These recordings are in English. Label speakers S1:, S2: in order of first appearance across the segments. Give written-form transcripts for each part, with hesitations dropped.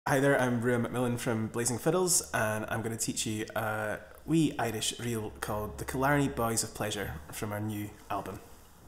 S1: Hi there, I'm Rua Macmillan from Blazin Fiddles, and I'm going to teach you a wee Irish reel called the Killarney Boys of Pleasure from our new album.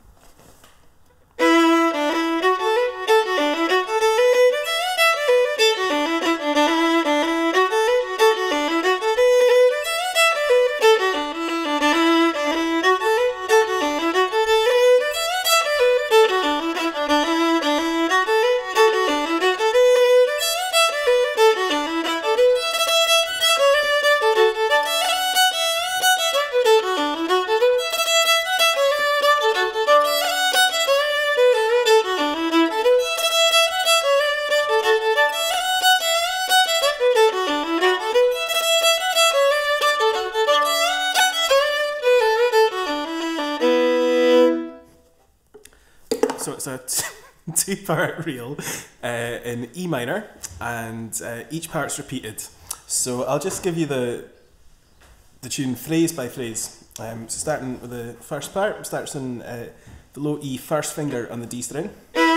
S1: So it's a two-part reel in E minor, and each part's repeated. So I'll just give you the tune phrase by phrase. So starting with the first part, starts in the low E first finger on the D string.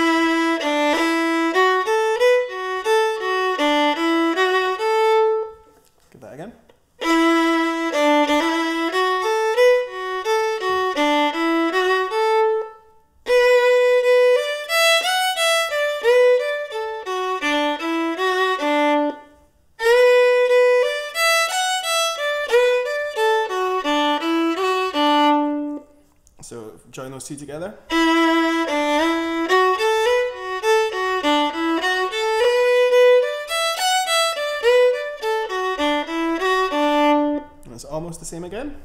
S1: Give that again. So join those two together. And it's almost the same again.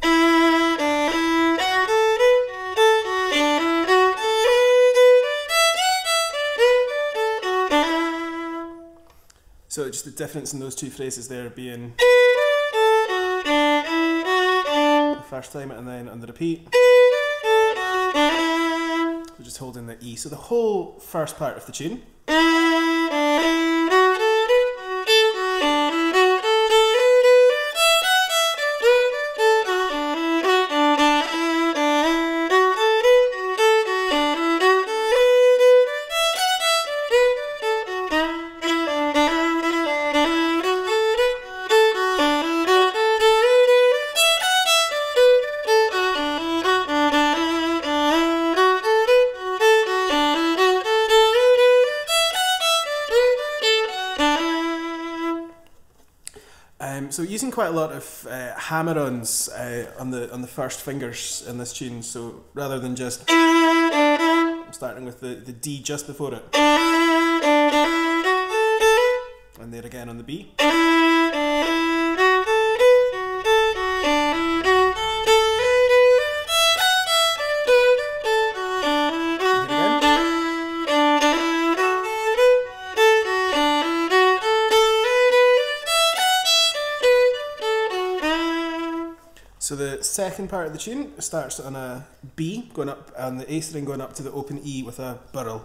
S1: So just the difference in those two phrases there being the first time and then on the repeat. We're just holding the E. So the whole first part of the tune. So using quite a lot of hammer-ons on the first fingers in this tune, so rather than just I'm starting with the D just before it, and there again on the B. So the second part of the tune starts on a B going up and the A string going up to the open E with a burl.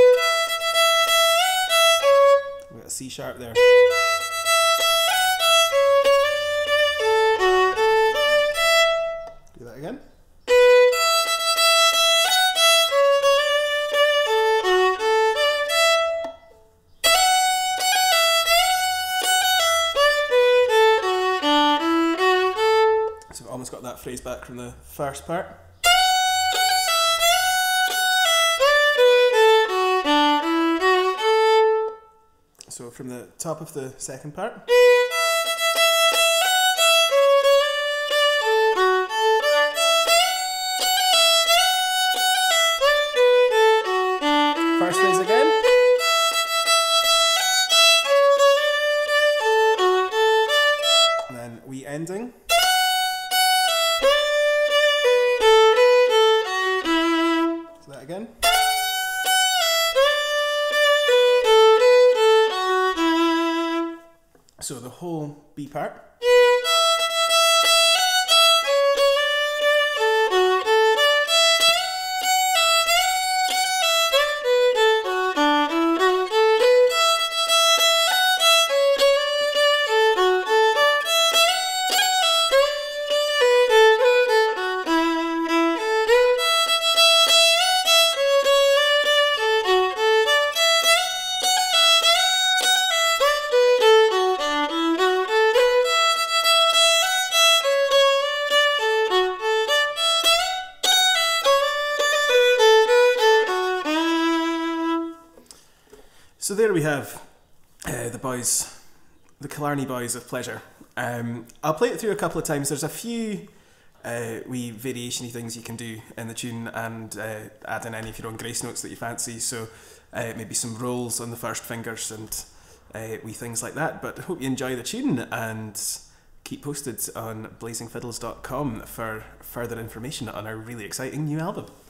S1: We've got a C sharp there. Do that again. So I've almost got that phrase back from the first part. So from the top of the second part. First phrase again. And then wee ending. Again. So the whole B part. So there we have the Killarney Boys of Pleasure. I'll play it through a couple of times. There's a few wee variation-y things you can do in the tune, and add in any of your own grace notes that you fancy. So maybe some rolls on the first fingers and wee things like that. But I hope you enjoy the tune, and keep posted on blazingfiddles.com for further information on our really exciting new album.